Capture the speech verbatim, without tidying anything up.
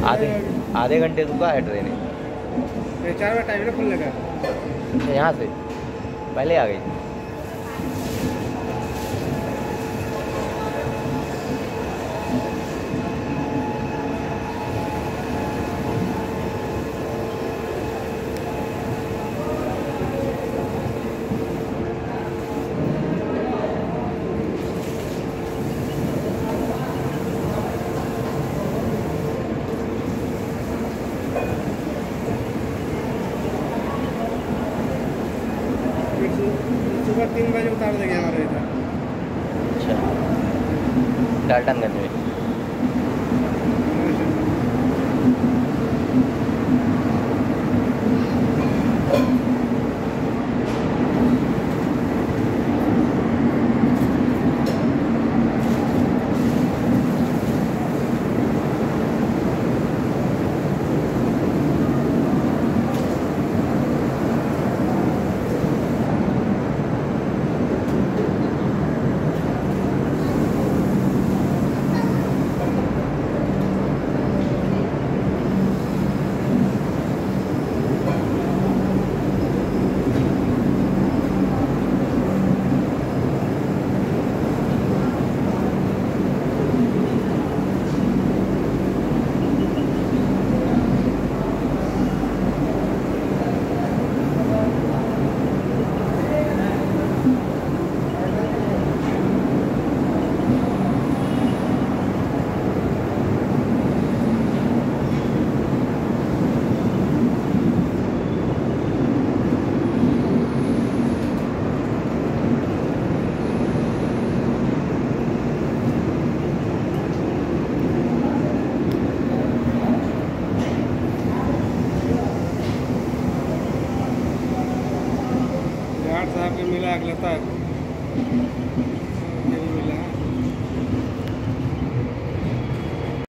आधे आधे घंटे रुका है ट्रेन। चार बजे टाइम खुलने का। यहाँ से पहले आ गई। सुबह तीन बजे उतार देंगे हमारे इधर। अच्छा, डाल्टनगंज में। साहब के मिला अगला था।